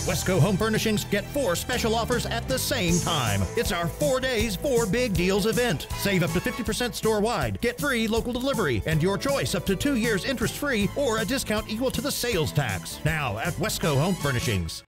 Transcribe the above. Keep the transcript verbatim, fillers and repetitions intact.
Westco Home Furnishings, get four special offers at the same time. It's our four days, four big deals event. Save up to fifty percent store-wide, get free local delivery, and your choice up to two years interest-free or a discount equal to the sales tax. Now at Westco Home Furnishings.